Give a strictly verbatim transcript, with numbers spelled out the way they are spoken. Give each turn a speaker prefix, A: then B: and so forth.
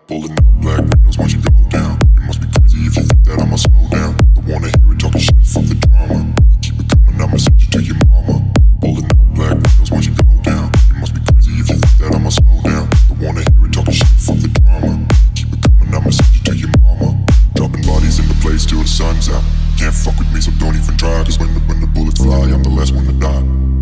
A: Pulling up black windows once you go down. You must be crazy if you think that I'ma slow down. Don't wanna hear it talking shit, fuck the drama. You keep it coming, I'ma send you to your mama. Pulling up black windows once you go down. You must be crazy if you think that I'ma slow down. Don't wanna hear it talking shit, fuck the drama. You keep it coming, I'ma send you to your mama. Dropping bodies in the place till the sun's out. Can't fuck with me, so don't even try. Cause when the, when the bullets fly, I'm the last one to die.